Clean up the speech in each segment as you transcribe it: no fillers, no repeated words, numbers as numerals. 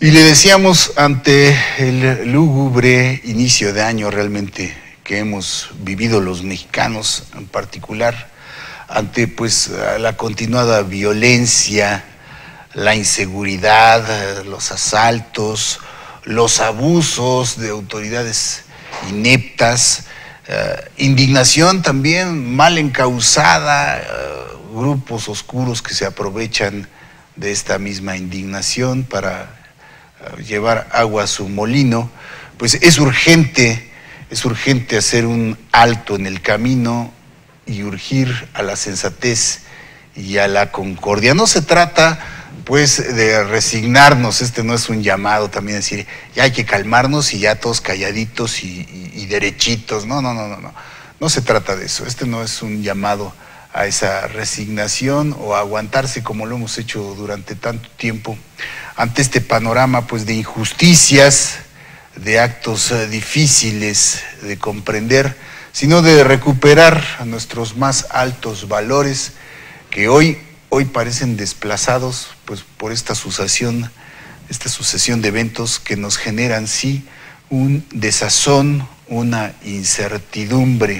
Y le decíamos, ante el lúgubre inicio de año realmente que hemos vivido los mexicanos en particular, ante pues la continuada violencia, la inseguridad, los asaltos, los abusos de autoridades ineptas, indignación también mal encausada, grupos oscuros que se aprovechan de esta misma indignación para llevar agua a su molino, pues es urgente hacer un alto en el camino y urgir a la sensatez y a la concordia. No se trata pues de resignarnos, este no es un llamado también a decir, ya hay que calmarnos y ya todos calladitos y derechitos, no se trata de eso, este no es un llamado a esa resignación o a aguantarse como lo hemos hecho durante tanto tiempo ante este panorama pues de injusticias, de actos difíciles de comprender, sino de recuperar a nuestros más altos valores que hoy parecen desplazados pues por esta sucesión de eventos que nos generan sí un desazón, una incertidumbre,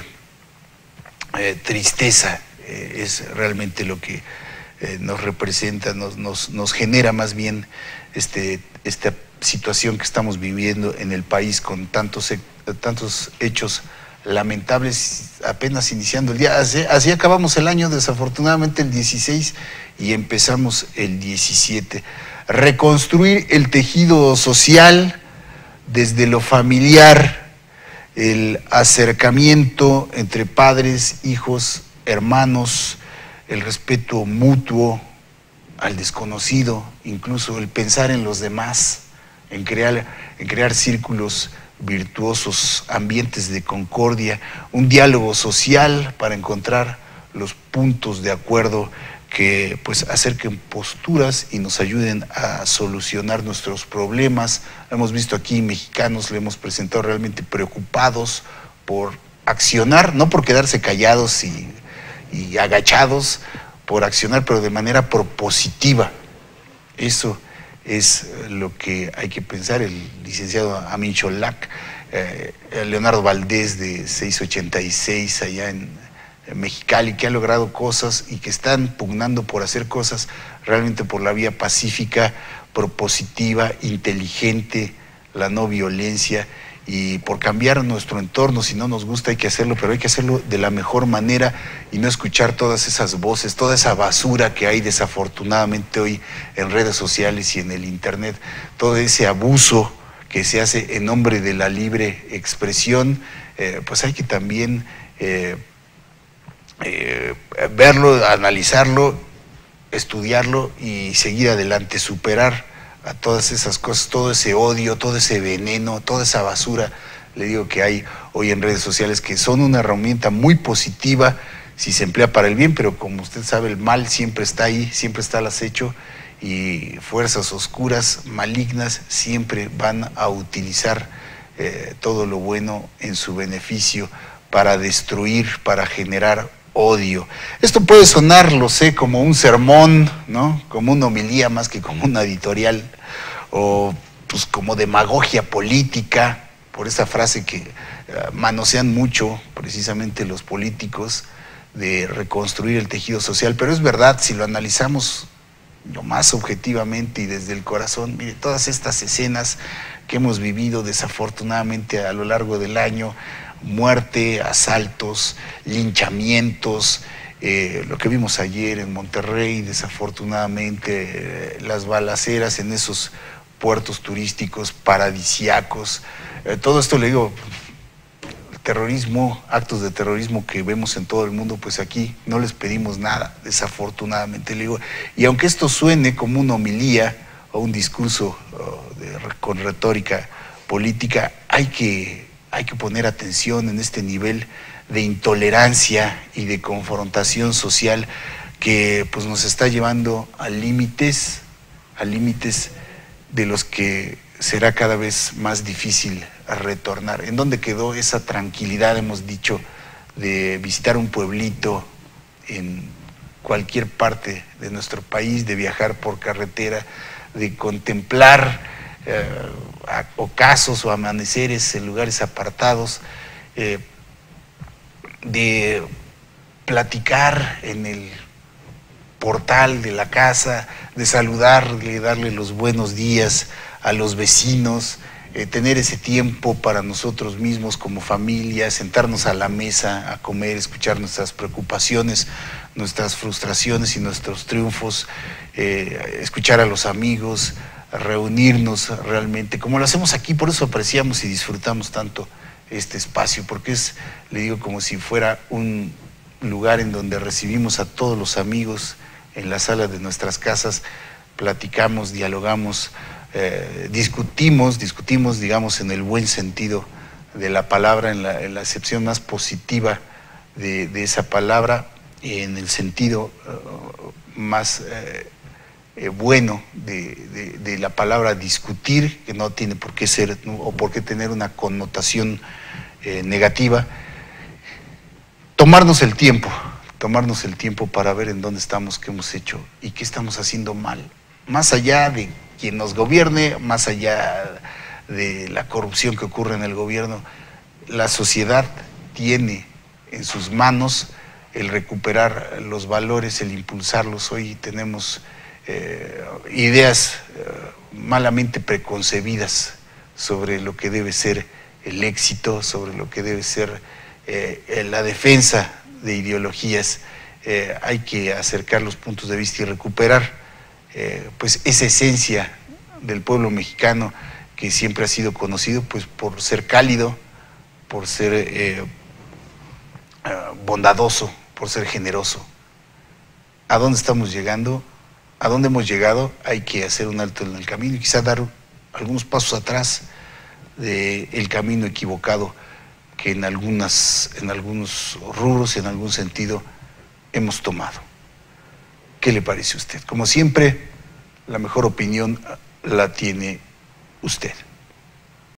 tristeza, es realmente lo que nos representa, nos genera más bien esta situación que estamos viviendo en el país con tantos hechos lamentables, apenas iniciando el día. Así acabamos el año, desafortunadamente el 16, y empezamos el 17. Reconstruir el tejido social desde lo familiar, el acercamiento entre padres, hijos, hermanos, el respeto mutuo al desconocido, incluso el pensar en los demás, en crear círculos virtuosos, ambientes de concordia, un diálogo social para encontrar los puntos de acuerdo que pues acerquen posturas y nos ayuden a solucionar nuestros problemas. Hemos visto aquí mexicanos, le hemos presentado realmente preocupados por accionar, no por quedarse callados y agachados, por accionar, pero de manera propositiva. Eso es lo que hay que pensar. El licenciado Amin Cholak, Leonardo Valdés de 686 allá en Mexicali, que ha logrado cosas y que están pugnando por hacer cosas realmente por la vía pacífica, propositiva, inteligente, la no violencia, y por cambiar nuestro entorno. Si no nos gusta hay que hacerlo, pero hay que hacerlo de la mejor manera y no escuchar todas esas voces, toda esa basura que hay desafortunadamente hoy en redes sociales y en el internet, todo ese abuso que se hace en nombre de la libre expresión. Pues hay que también verlo, analizarlo, estudiarlo y seguir adelante, superar a todas esas cosas, todo ese odio, todo ese veneno, toda esa basura, le digo, que hay hoy en redes sociales, que son una herramienta muy positiva si se emplea para el bien, pero como usted sabe, el mal siempre está ahí, siempre está al acecho, y fuerzas oscuras, malignas, siempre van a utilizar todo lo bueno en su beneficio para destruir, para generar odio. Esto puede sonar, lo sé, como un sermón, ¿no? Como una homilía más que como una editorial, o pues como demagogia política, por esa frase que manosean mucho precisamente los políticos, de reconstruir el tejido social. Pero es verdad, si lo analizamos lo más objetivamente y desde el corazón, mire, todas estas escenas que hemos vivido desafortunadamente a lo largo del año, muerte, asaltos, linchamientos, lo que vimos ayer en Monterrey, desafortunadamente, las balaceras en esos puertos turísticos paradisiacos, todo esto, le digo, terrorismo, actos de terrorismo que vemos en todo el mundo, pues aquí no les pedimos nada, desafortunadamente, le digo. Y aunque esto suene como una homilía o un discurso con retórica política, hay que poner atención en este nivel de intolerancia y de confrontación social que pues nos está llevando a límites de los que será cada vez más difícil retornar. ¿En dónde quedó esa tranquilidad, hemos dicho, de visitar un pueblito en cualquier parte de nuestro país, de viajar por carretera, de contemplar ocasos o amaneceres en lugares apartados, de platicar en el portal de la casa, de saludarle, darle los buenos días a los vecinos, tener ese tiempo para nosotros mismos como familia, sentarnos a la mesa a comer, escuchar nuestras preocupaciones, nuestras frustraciones y nuestros triunfos, escuchar a los amigos, reunirnos realmente, como lo hacemos aquí. Por eso apreciamos y disfrutamos tanto este espacio, porque es, le digo, como si fuera un lugar en donde recibimos a todos los amigos en la sala de nuestras casas, platicamos, dialogamos, discutimos, digamos, en el buen sentido de la palabra, en la acepción más positiva de esa palabra, y en el sentido más bueno de la palabra discutir, que no tiene por qué ser o por qué tener una connotación negativa. Tomarnos el tiempo para ver en dónde estamos, qué hemos hecho y qué estamos haciendo mal, más allá de quien nos gobierne, más allá de la corrupción que ocurre en el gobierno. La sociedad tiene en sus manos el recuperar los valores, el impulsarlos. Hoy tenemos ideas malamente preconcebidas sobre lo que debe ser el éxito, sobre lo que debe ser la defensa de ideologías. Hay que acercar los puntos de vista y recuperar pues esa esencia del pueblo mexicano, que siempre ha sido conocido pues por ser cálido, por ser bondadoso, por ser generoso. ¿A dónde estamos llegando? ¿A dónde hemos llegado? Hay que hacer un alto en el camino y quizá dar algunos pasos atrás del camino equivocado que en algunos rubros y en algún sentido hemos tomado. ¿Qué le parece a usted? Como siempre, la mejor opinión la tiene usted.